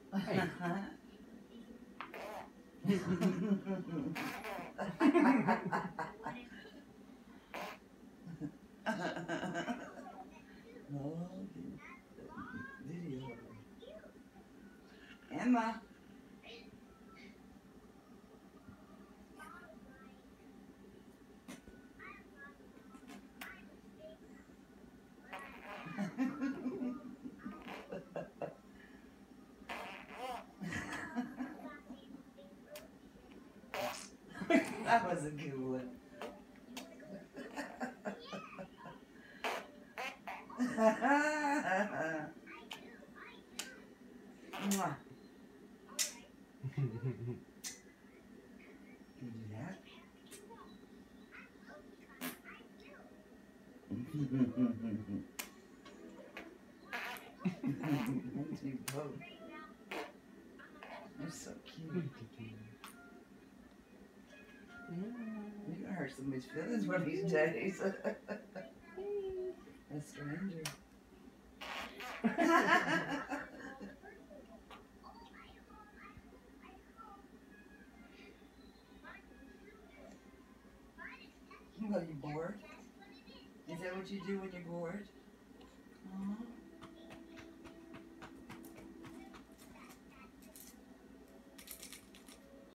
Hey. Oh, video. Emma. That was a good one. Mwah. Can you do that? You both. They're so cute. You're gonna hurt somebody's feelings one of these days. A stranger. Are you bored? Is that what you do when you're bored? Aw.